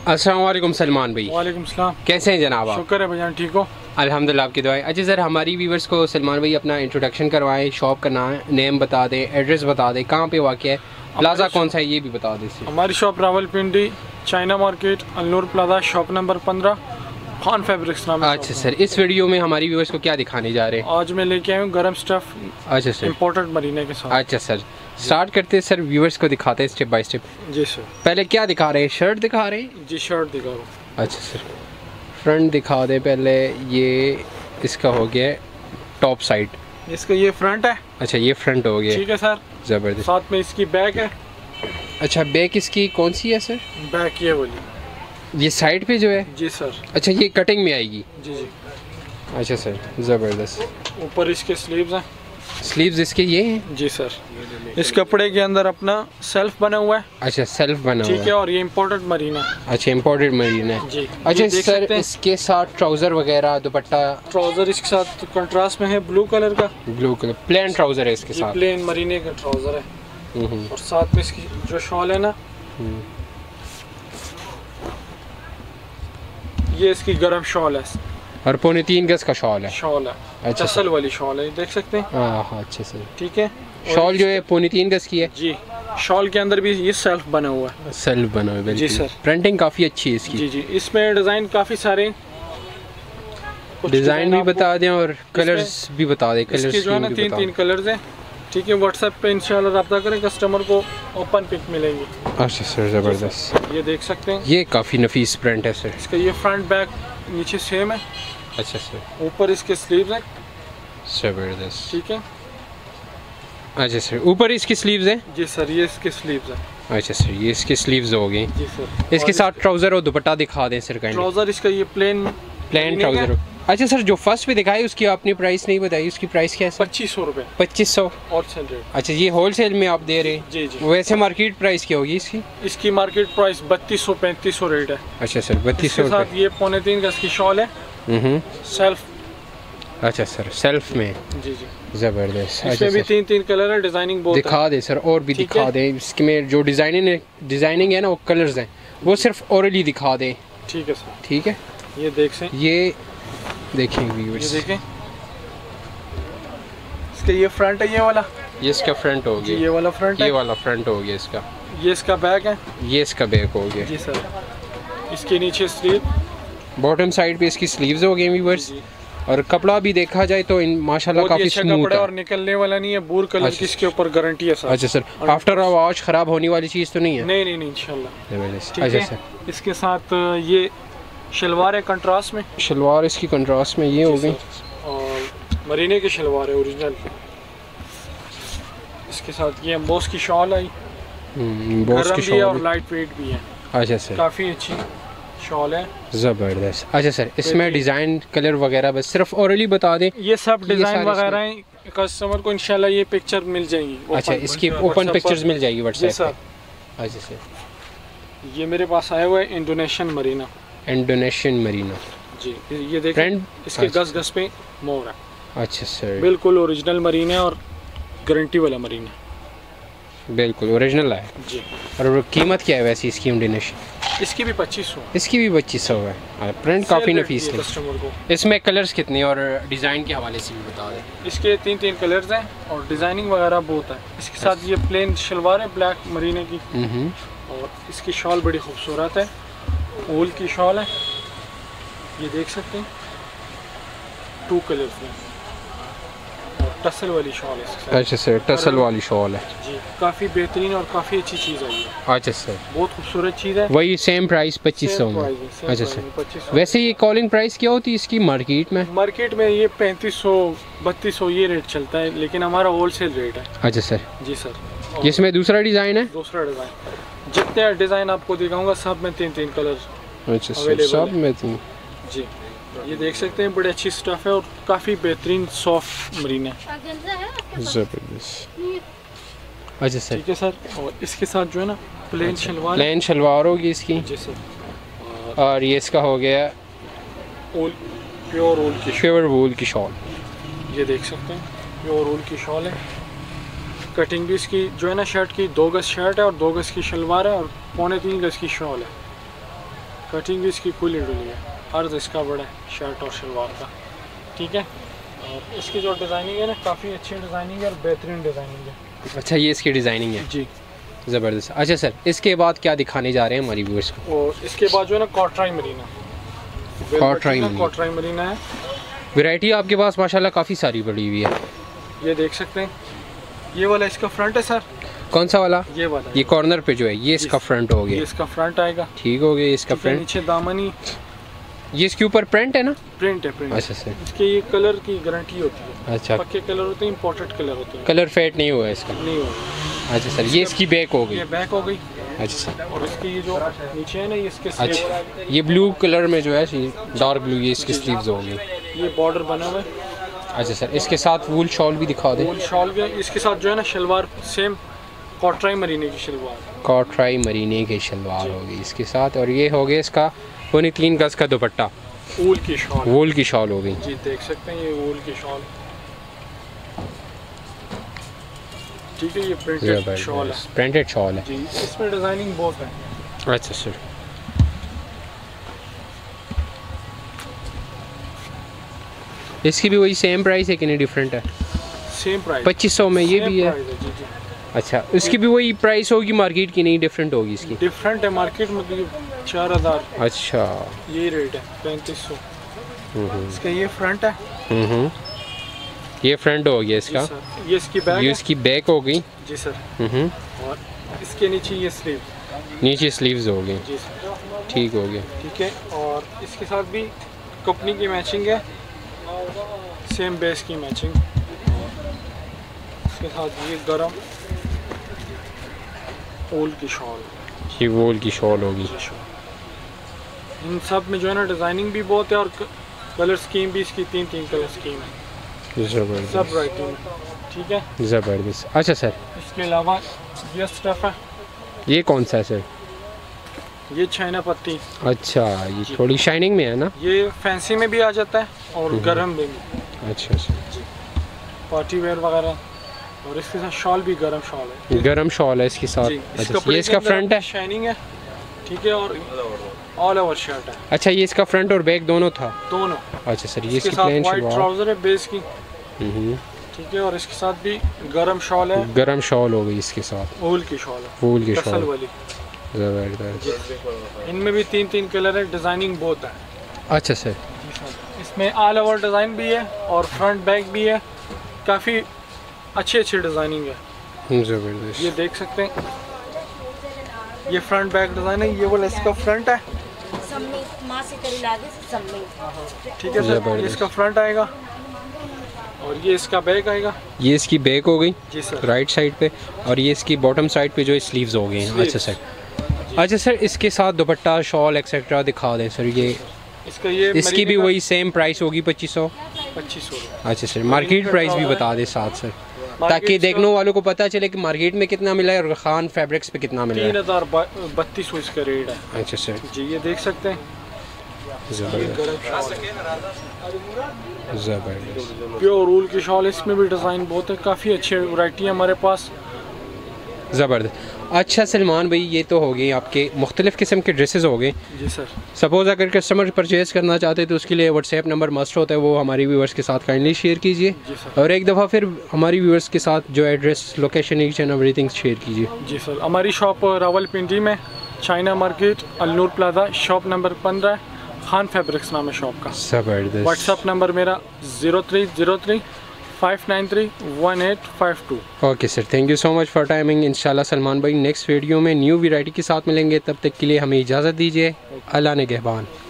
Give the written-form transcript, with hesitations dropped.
अस्सलाम वालेकुम सलमान भाई। वालेकुम सलाम। कैसे हैं जनाब आप? शुक्र है भैया, ठीक हो? अल्हम्दुलिल्लाह, आपकी दुआएं। अच्छा सर, हमारी व्यूवर्स को सलमान भाई अपना इंट्रोडक्शन करवाएं, शॉप का नाम नेम बता दें, एड्रेस बता दें, कहाँ पे वाक़ है, प्लाजा कौन सा है ये भी बता दें। हमारी shop Rawalpindi China market Alnoor plaza shop number 15 Khan fabrics नाम है। अच्छा सर, इस वीडियो में हमारी व्यूवर्स को क्या दिखाने जा रहे हैं? आज मैं लेके आया हूँ गर्म स्टफ। अच्छा सर, इम्पोर्टेड मरीने के साथ। अच्छा सर, स्टार्ट करते हैं सर, व्यूवर्स को दिखाते हैं स्टेप बाय स्टेप। जी सर। पहले क्या दिखा रहे हैं? शर्ट दिखा रहे हैं? जी शर्ट दिखा रहा हूँ। अच्छा सर, फ्रंट दिखा दें पहले। ये इसका हो गया टॉप साइड, इसका ये फ्रंट है। अच्छा ये फ्रंट हो गया, ठीक है सर। ज़बरदस्त। साथ में इसकी बैक है। अच्छा बैक इसकी कौन सी है सर? बैक ये वाली, ये साइड पे जो है? जी सर। अच्छा ये कटिंग में आएगी? जी जी। अच्छा सर, ज़बरदस्त। ऊपर इसके स्लीव्स हैं। स्लीव्स इसके ये हैं? जी सर। इस कपड़े के अंदर अपना सेल्फ बना हुआ है। अच्छा सेल्फ बना हुआ ठीक है। है, और ये इम्पोर्टेड मरीन है। अच्छा इम्पोर्टेड मरीन है जी। अच्छा ये देख सर, सकते हैं। इसके साथ ट्राउज़र वगैरह दुपट्टा? ट्राउजर इसके साथ कंट्रास्ट में है ब्लू कलर का। ब्लू कलर प्लेन ट्राउज़र है इसके ये साथ? प्लेन मरीने का ट्राउजर है। हम्म। और साथ में इसकी जो शॉल है ना, ये इसकी गर्म शॉल है। और 3.25 गज का शॉल है? शॉल है, अच्छा टसल वाली शॉल है, देख सकते हैं। हाँ हाँ, अच्छा सर। ठीक है। शॉल जो है 3.25 गज की है? जी। शॉल के अंदर भी ये सेल्फ बना हुआ है। सेल्फ बना हुआ है? जी सर। प्रिंटिंग काफ़ी अच्छी है इसकी। जी जी। इसमें डिज़ाइन काफ़ी सारे, डिज़ाइन भी बता दें और कलर्स भी बता दें। इसके जो है ना 3 कलर्स हैं। ठीक है, व्हाट्सएप पे इंशाल्लाह रब्ता करें, कस्टमर को ओपन पिक मिलेंगी। अच्छा सर, ज़बरदस्त। ये देख सकते हैं। ये काफ़ी नफीस प्रिंट है सर। इसका ये फ्रंट बैक नीचे सेम है। अच्छा सर। ऊपर इसके स्लीव्स हैं। ज़बरदस्त। ठीक है। अच्छा सर, ऊपर इसकी स्लीव्स हैं? जी सर, ये इसके स्लीव्स हैं। अच्छा सर, ये इसकी स्लीव्स हो गई। जी सर। इसके साथ ट्राउज़र और दुपट्टा दिखा दें सर काइंडली। ट्राउजर इसका ये प्लेन ट्राउज़र हो। अच्छा सर, जो फर्स्ट पे दिखाई उसकी आपने प्राइस नहीं बताई, उसकी प्राइस क्या है सर? 2500 रुपये 2500? Wholesale rate. अच्छा, ये होलसेल में आप दे रहे हैं? जी जी। वैसे मार्केट प्राइस क्या होगी इसकी? इसकी मार्केट प्राइस 3200-3500 रेट है। अच्छा सर, 3200 इसके साथ ये 3.25 गज की शॉल है। सेल्फ। अच्छा सर, सेल्फ में? जी जी। ज़बरदस्त। इसमें भी 3 कलर है, डिजाइनिंग बहुत दिखा दे सर, और भी दिखा दें। इसमें जो डिजाइनिंग है ना, वो कलर्स हैं, वो सिर्फ ओरली दिखा दें। ठीक है सर। ठीक है, ये देख से, ये देखें व्यूअर्स, ये देखें। इसका ये फ्रंट है, ये वाला। ये इसका फ्रंट हो गया। ये वाला फ्रंट है। ये वाला फ्रंट हो गया इसका। ये इसका बैक है। ये इसका बैक हो गया। जी सर। इसके नीचे स्लीव। बॉटम साइड पे इसकी स्लीव्स हो गई व्यूअर्स। और कपड़ा भी देखा जाए तो माशाल्लाह काफी अच्छा स्मूथ कपड़ा है और निकलने वाला नहीं है। बूर कलर की इसके ऊपर गारंटी है सर। अच्छा सर, आफ्टर वॉश खराब होने वाली चीज़ तो नहीं है? नहीं नहीं इंशाल्लाह। अच्छा सर, इसके साथ ये शलवार है कंट्रास्ट में। शलवार इसकी कंट्रास्ट में ये हो गई, और मरीने की शलवार है ओरिजिनल। इसके साथ ये एम्बोस की शॉल आई, बॉस की भी है और शॉल। लाइट वेट भी है। अच्छा सर, काफ़ी अच्छी शॉल है। ज़बरदस्त। अच्छा सर, इसमें डिज़ाइन कलर वगैरह बस सिर्फ ओरली बता दें। ये सब डिज़ाइन वगैरह कस्टमर को इंशाल्लाह ये पिक्चर मिल जाएंगी। अच्छा, इसकी ओपन पिक्चर्स मिल जाएगी व्हाट्सएप सर। पे? अच्छा सर, ये मेरे पास आया हुआ है इंडोनेशियन मरीना। इंडोनेशियन मरीना जी। ये देखिए, इसके गस पे मोर है। अच्छा सर, बिल्कुल ओरिजिनल मरीन है और गारंटी वाला मरीन है। बिल्कुल ओरिजिनल है जी। और कीमत क्या है वैसे इसकी इंडोनेशियन? इसकी भी 2500। इसकी भी 2500 है। प्रिंट काफ़ी नफीस है। कस्टमर को इसमें कलर्स कितने और डिज़ाइन के हवाले से भी बता दें। इसके 3 कलर्स हैं और डिज़ाइनिंग वगैरह बहुत है। इसके साथ ये प्लेन शलवार है ब्लैक मरीने की। और इसकी शॉल बड़ी खूबसूरत है, वूल की शॉल है। ये देख सकते हैं, 2 कलर्स हैं और टसल वाली शॉल है। अच्छा सर, टसल वाली शॉल है जी। काफ़ी बेहतरीन और काफ़ी अच्छी चीज़ आई है। अच्छा सर, बहुत खूबसूरत चीज़ है। वही सेम प्राइस 2500 में? अच्छा सर, 2500। वैसे ये कॉलिंग प्राइस क्या होती है इसकी मार्केट में? मार्केट में ये 3500-3200 ये रेट चलता है, लेकिन हमारा होलसेल रेट है। अच्छा सर। जी सर। इसमें दूसरा डिज़ाइन है? दूसरा डिज़ाइन, जितने डिज़ाइन आपको दिखाऊंगा सब में 3 कलर। अच्छा सर, सब में 3। जी। ये देख सकते हैं, बड़ी अच्छी स्टफ है और काफ़ी बेहतरीन सॉफ्ट मरीन है। ज़बरदस्त। अच्छा सर, ठीक है सर। और इसके साथ जो है ना प्लेन शलवार, प्लेन शलवार होगी इसकी। जी सर। और ये इसका हो गया वूल, प्योर वूल की प्योर वूल की शॉल। ये देख सकते हैं, प्योर वूल की शॉल है। कटिंग भी इसकी जो है ना शर्ट की 2 गज शर्ट है और 2 गज की शलवार है और 3.25 गज की शॉल है। कटिंग भी इसकी खुली डुली है, अर्ज इसका बड़ा है शर्ट और शलवार का, ठीक है। और इसकी जो डिज़ाइनिंग है ना, काफ़ी अच्छी डिज़ाइनिंग है और बेहतरीन डिज़ाइनिंग है। अच्छा, ये इसकी डिज़ाइनिंग है जी, ज़बरदस्त। अच्छा सर, इसके बाद क्या दिखाने जा रहे हैं हमारी व्यूअर्स को? और इसके बाद जो है ना कॉटराई मरीना, कॉटराई मरीना है। वैरायटी आपके पास माशाल्लाह काफ़ी सारी पड़ी हुई है। ये देख सकते हैं, ये वाला इसका फ्रंट है सर। कौन सा वाला? ये वाला, ये कॉर्नर पे जो है ये इसका फ्रंट हो ये गया, इसका फ्रंट आएगा, ठीक हो गया इसका फ्रंट। नीचे दामनी, ये इसके ऊपर प्रिंट है ना? प्रिंट है, प्रिंट। अच्छा सर, इसके ये कलर की गारंटी होती है। अच्छा, पक्के कलर होते हैं, इंपोर्टेड कलर होते हैं, कलर फेड नहीं हुआ इसका? नहीं होगा। अच्छा सर, ये इसकी बैक हो गई? ये बैक हो गई। अच्छा सर, और इसकी ये जो नीचे है ना, ये इसके अच्छा, ये ब्लू कलर में जो है डार्क ब्लू, ये इसकी स्लीव्स हो गई। ये बॉर्डर बना हुआ है। अच्छा सर, इसके साथ वूल शॉल भी दिखा दें। वूल शॉल भी है इसके साथ, जो है ना शलवार सेम कॉटराई मरीने की शलवार, कॉटराई मरीने की शलवार होगी इसके साथ। और ये हो गया इसका 3 गज का दुपट्टा, वूल की शॉल, वूल की शॉल हो गई। जी देख सकते हैं, ये वूल की शॉल, ठीक है। ये प्रिंटेड शॉल है, प्रिंटेड शॉल है जी। इसमें डिज़ाइनिंग बहुत है। अच्छा सर, इसकी भी वही सेम प्राइस है कि नहीं डिफरेंट है? सेम प्राइस, 2500 में ये भी है। जी जी। अच्छा, इसकी भी वही प्राइस होगी मार्केट की, नहीं डिफरेंट होगी इसकी? डिफरेंट है, मार्केट में तो 4000। अच्छा, ये रेट है 3500। इसका ये फ्रंट है, ये फ्रंट हो गया इसका। ये इसकी बैक, ये इसकी बैक हो गई जी सर। और इसके नीचे ये स्लीव, नीचे स्लीव्स हो गई, जी सर, ठीक हो गया, ठीक है। और इसके साथ भी कंपनी की मैचिंग है, सेम बेस की मैचिंग। इसके साथ ये गरम वूल की शॉल, ये वूल की शॉल होगी। इन सब में जो है ना डिज़ाइनिंग भी बहुत है और कलर स्कीम भी इसकी 3 कलर स्कीम है, ज़बरदस्त, सब राइटिंग, ठीक है, ज़बरदस्त। अच्छा सर, इसके अलावा ये स्टफ है, ये कौन सा है सर? ये चाइना पत्ती। अच्छा, ये थोड़ी शाइनिंग में है ना? ये फैंसी में भी आ जाता है और गरम में भी। अच्छा सर, पार्टी वेयर वगैरह। और इसके साथ शॉल भी गरम शॉल है, गरम शॉल है इसके साथ। अच्छा, ये इसका फ्रंट है, शाइनिंग है, ठीक है। और ऑल ओवर शर्ट है। अच्छा, ये इसका फ्रंट और बैक दोनों था? दोनों। अच्छा सर, ये इसके इसकी साथ प्लेन वाइट शलवार, ट्राउजर है बेस की, ठीक है। और इसके साथ भी गरम शॉल है, गरम शॉल हो गई इसके साथ, वूल की शॉल है, वूल की टसल शॉल वाली। ज़बरदस्त। इनमें भी 3 कलर है, डिज़ाइनिंग बहुत है। अच्छा सर, इसमें ऑल ओवर डिज़ाइन भी है और फ्रंट बैक भी है, काफ़ी अच्छी डिज़ाइनिंग है, ज़बरदस्त। ये देख सकते हैं। ये फ्रंट बैक डिज़ाइन है, ये वाला इसका फ्रंट है, ठीक है सर। ये इसका फ्रंट आएगा और ये इसका बैक आएगा। ये इसकी बैक हो गई जी सर, राइट साइड पे, और ये इसकी बॉटम साइड पे जो स्लीव्स हो गए हैं। अच्छा सर, अच्छा सर, इसके साथ दुपट्टा शॉल एक्सेट्रा दिखा दें सर। ये इसका ये इसकी भी वही सेम प्राइस होगी 2500? 2500। अच्छा सर, मार्केट प्राइस भी बता दें साथ सर, ताकि देखने वालों को पता चले कि मार्केट में कितना मिला है और खान फैब्रिक्स पे कितना मिला है। 3200 इसका रेट है। अच्छा सर जी, ये देख सकते हैं, ज़बरदस्त, प्योर वूल की शॉल। इसमें भी डिज़ाइन बहुत है, काफ़ी अच्छी वैरायटी है हमारे पास, ज़बरदस्त। अच्छा सलमान भाई, ये तो हो गई आपके मुख्तलिफ़ किस्म के ड्रेसेस हो गए। जी सर। सपोज़ अगर कस्टमर परचेज़ करना चाहते हैं तो उसके लिए व्हाट्सएप नंबर मस्ट होता है, वो हमारी व्यूअर्स के साथ काइंडली शेयर कीजिए। और एक दफ़ा फिर हमारी व्यूअर्स के साथ जो address, location, each and everything share कीजिए। जी सर, हमारी शॉप रावलपिंडी में, China market, Alnoor plaza, shop number 15, Khan fabrics नाम है शॉप का। ज़बरदस्त। व्हाट्सएप नंबर मेरा 0303 593 1852। Okay sir, thank you so much for timing. इंशाल्लाह सलमान भाई नेक्स्ट वीडियो में न्यू वैरायटी के साथ मिलेंगे, तब तक के लिए हमें इजाज़त दीजिए। अल्लाह ने कहबान।